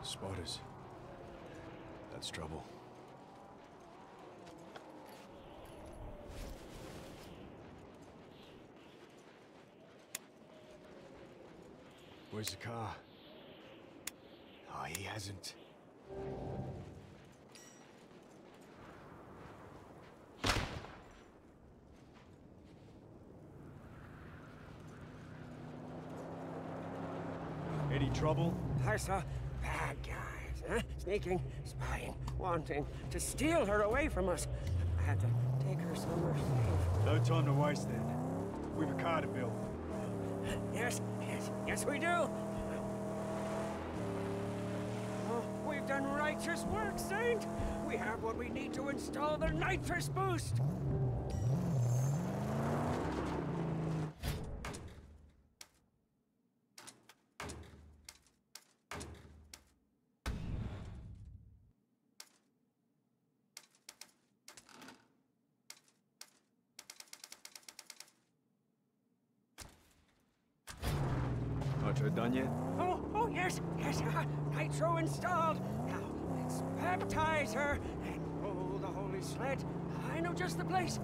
Spotters. That's trouble. Where's the car? Oh, he hasn't. Any trouble? I saw bad guys, huh? Sneaking, spying, wanting to steal her away from us. I had to take her somewhere safe. No time to waste then. We've a car to build. Yes, we do. Oh, we've done righteous work, Saint. We have what we need to install the nitrous boost. Nitro done yet? Oh, yes. Nitro installed. Now, let's baptize her and roll the holy sled. I know just the place.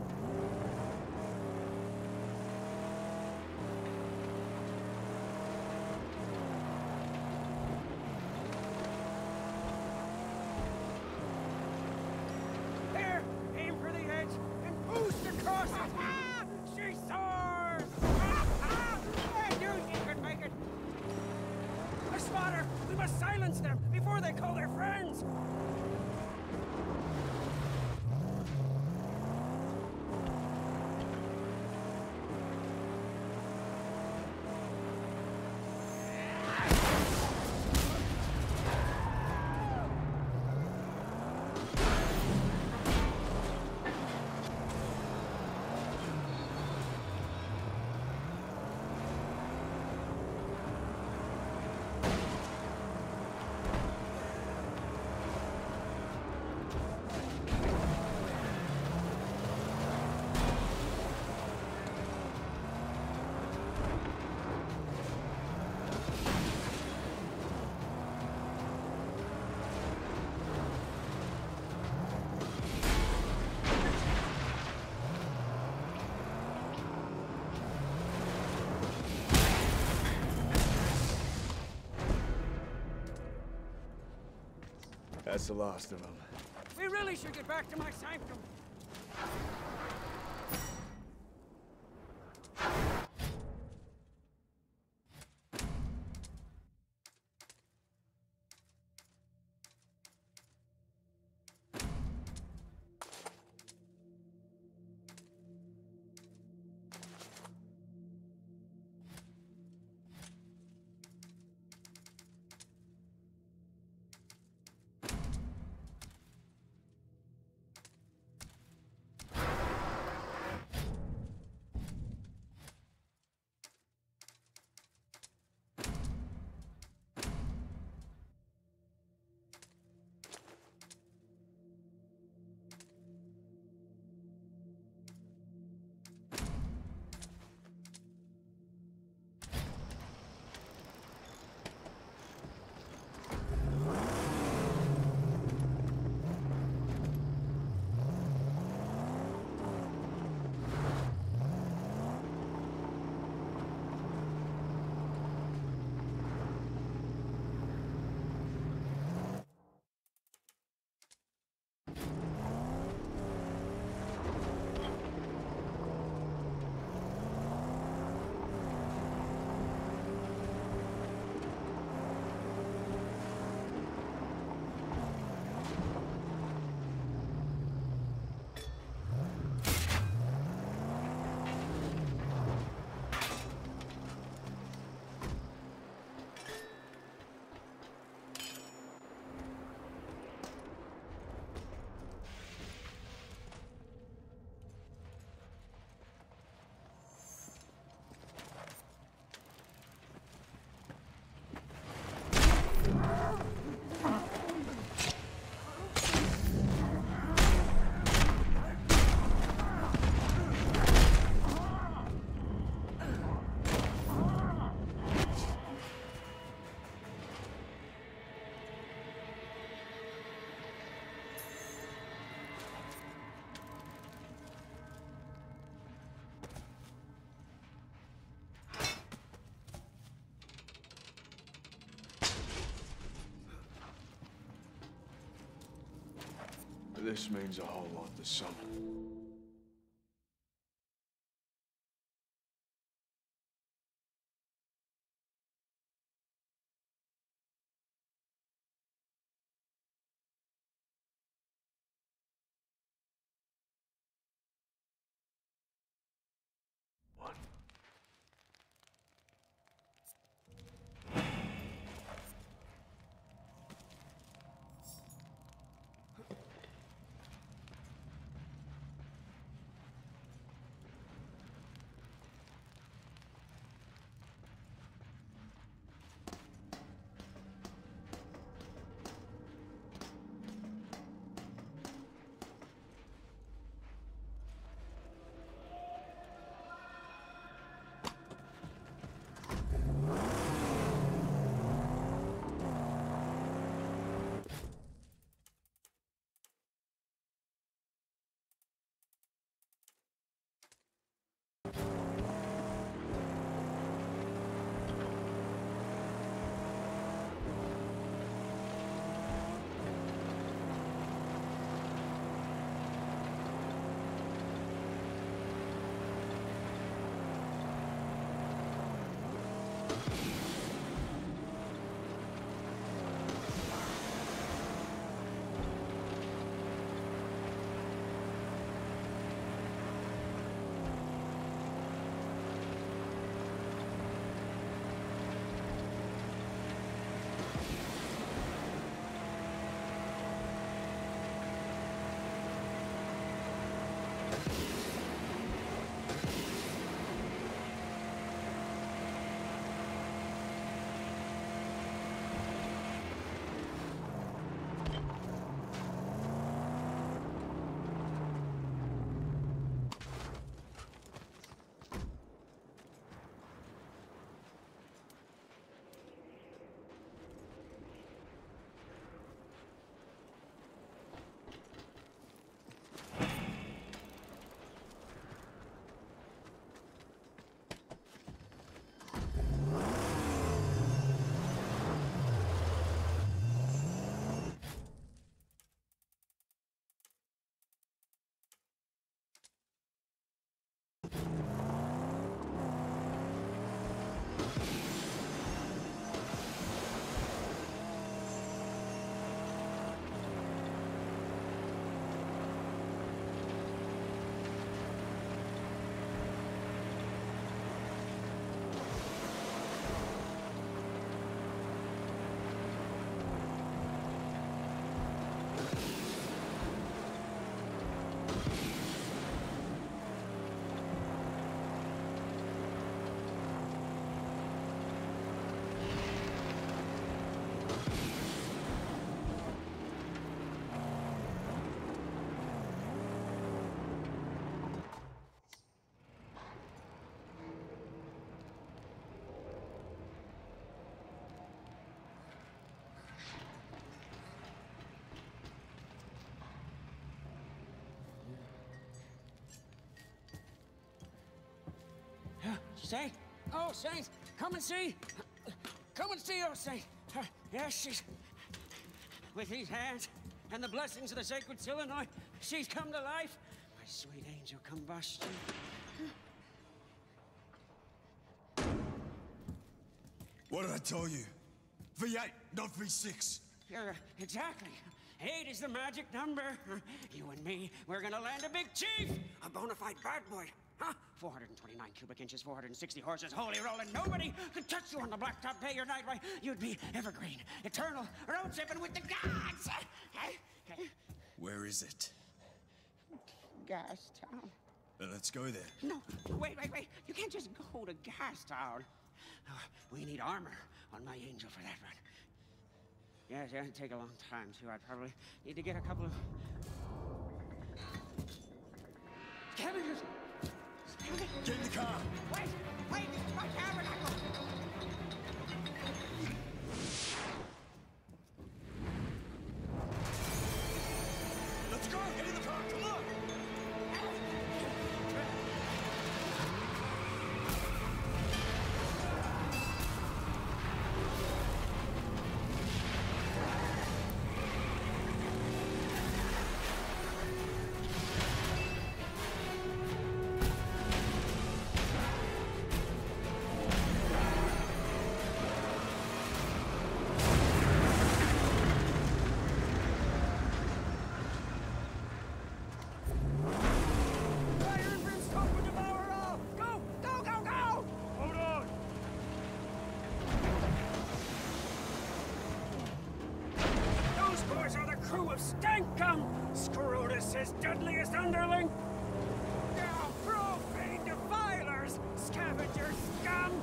There, aim for the edge and boost across it. She soars! I knew she could make it. A spotter! We must silence them before they call their friends! That's the last of them. We really should get back to my sanctum. This means a whole lot to some. One. Saint? Oh, Saint, come and see. Come and see, oh, Saint. Yes, she's... With these hands and the blessings of the sacred Illinois, she's come to life. My sweet angel combustion. What did I tell you? V8, not V6. Yeah, exactly. 8 is the magic number. You and me, we're gonna land a big chief. A bona fide bad boy. Huh? 429 cubic inches, 460 horses, holy rolling. Nobody could touch you on the blacktop day or night. Why, you'd be evergreen, eternal, road tripping with the gods. Where is it? Gastown. Let's go there. No, wait. You can't just go to Gastown. We need armor on my angel for that run. Yes, it'd take a long time, too. I'd probably need to get a couple of... Cabbages! Get in the car! Wait! My tabernacle! Let's go! Get in the car! Come on! scum! Scrotus' deadliest underling! Now, profane defilers! Scavenger scum!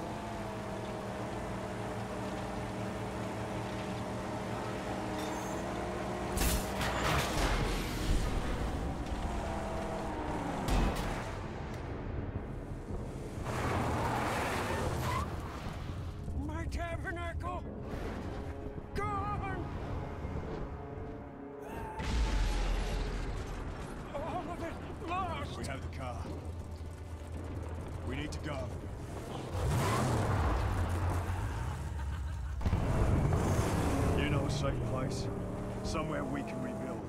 My tabernacle! Gone! All of it lost! We have the car. We need to go. You know a safe place? Somewhere we can rebuild.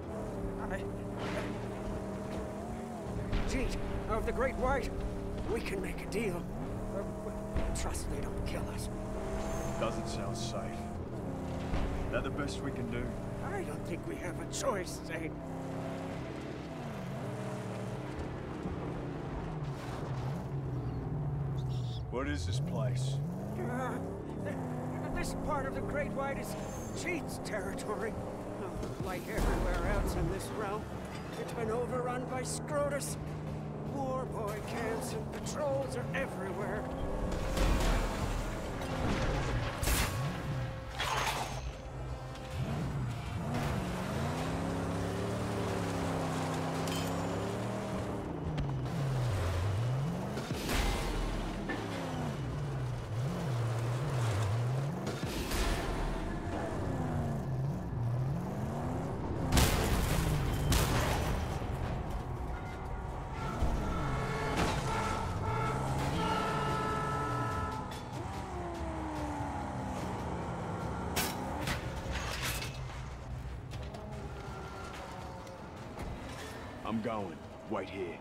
Jeet, of the Great White, we can make a deal. Trust they don't kill us. Doesn't sound safe. That the best we can do? I don't think we have a choice, Zane. What is this place? This part of the Great White is Cheat's territory. Like everywhere else in this realm, it's been overrun by Scrotus. War boy camps and patrols are everywhere. I'm going. Wait here.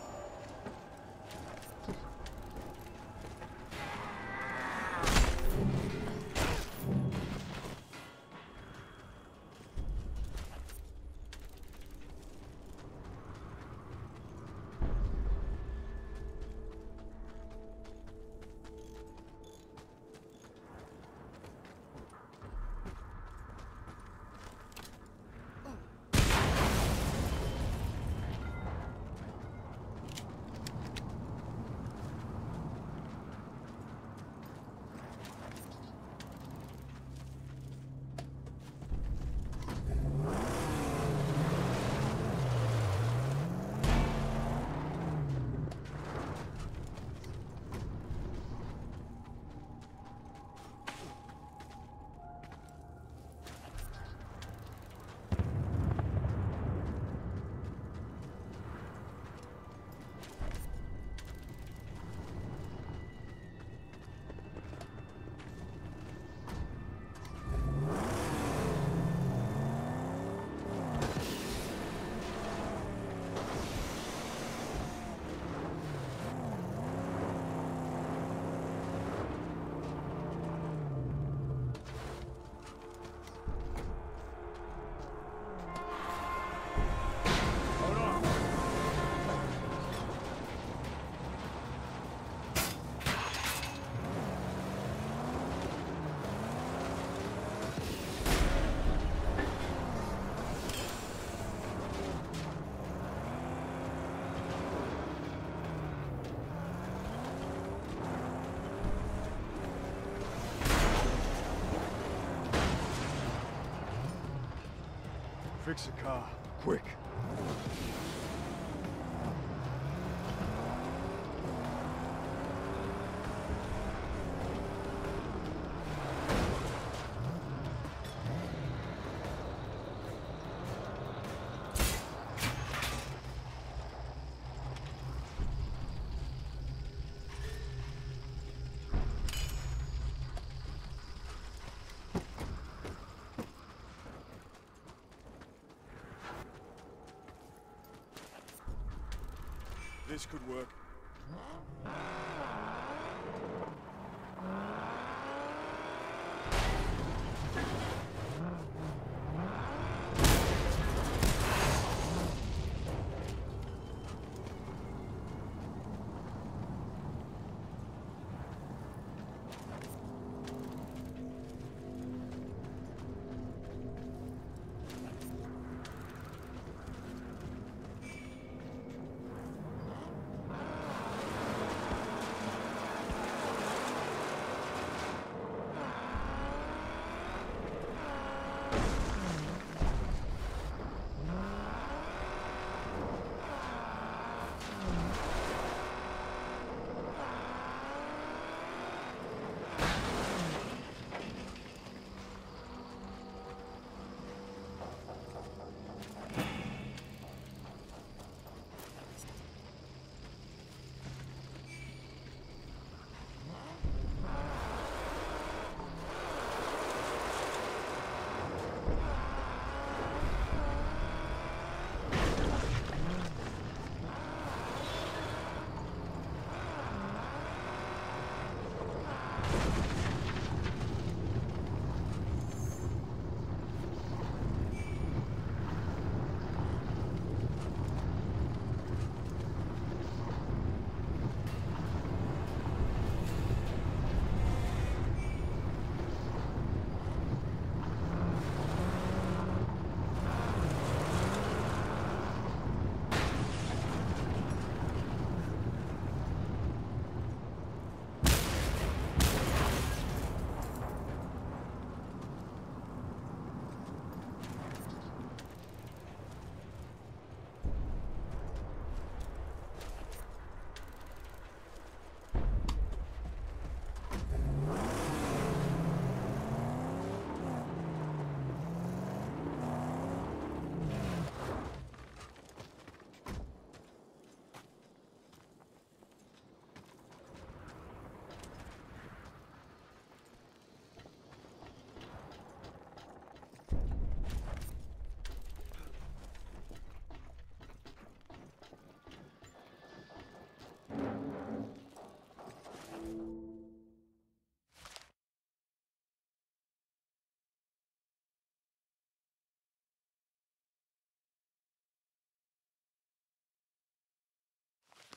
Fix the car, quick. This could work.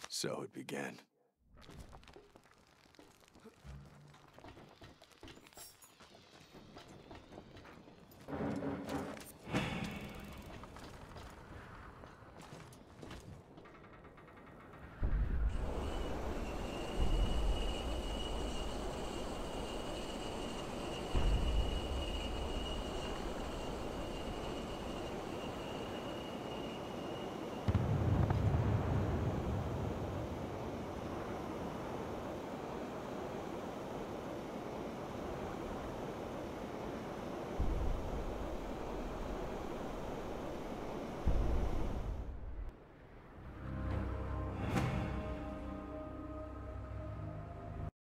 So it began.